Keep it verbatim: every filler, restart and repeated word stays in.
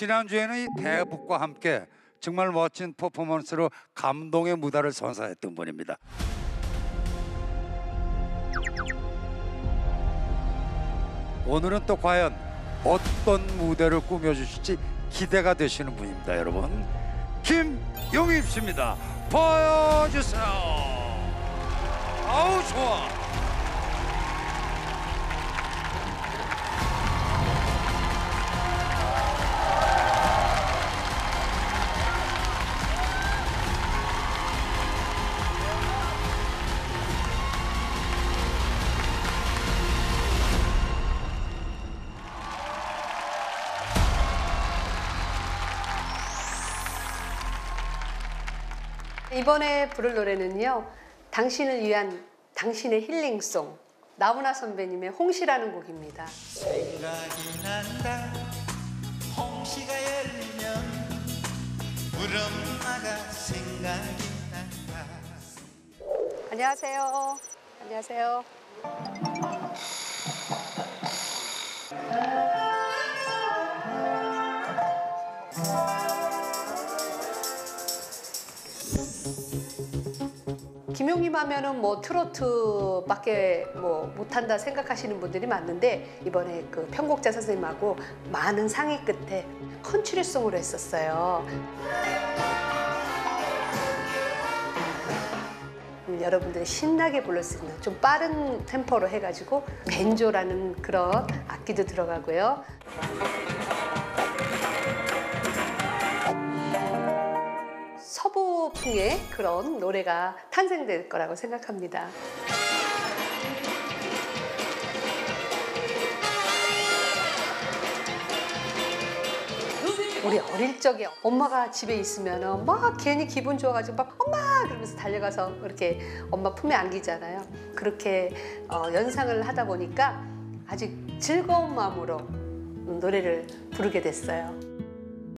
지난주에는 이 대북과 함께 정말 멋진 퍼포먼스로 감동의 무대를 선사했던 분입니다. 오늘은 또 과연 어떤 무대를 꾸며주실지 기대가 되시는 분입니다, 여러분. 김용임 씨입니다. 보여주세요. 아우 좋아. 이번에 부를 노래는요, 당신을 위한 당신의 힐링송, 나훈아 선배님의 홍시라는 곡입니다. 생각이 난다. 홍시가 열리면 우리 엄마가 생각이 난다. 안녕하세요. 안녕하세요. 김용임 하면은 뭐 트로트밖에 뭐 못한다 생각하시는 분들이 많은데, 이번에 그 편곡자 선생님하고 많은 상의 끝에 컨트리송으로 했었어요. 음, 여러분들이 신나게 부를 수 있는 좀 빠른 템포로 해가지고 벤조라는 그런 악기도 들어가고요. 서부풍의 그런 노래가 탄생될 거라고 생각합니다. 우리 어릴 적에 엄마가 집에 있으면 막 괜히 기분 좋아가지고 막 엄마 그러면서 달려가서 이렇게 엄마 품에 안기잖아요. 그렇게 어, 연상을 하다 보니까 아주 즐거운 마음으로 노래를 부르게 됐어요.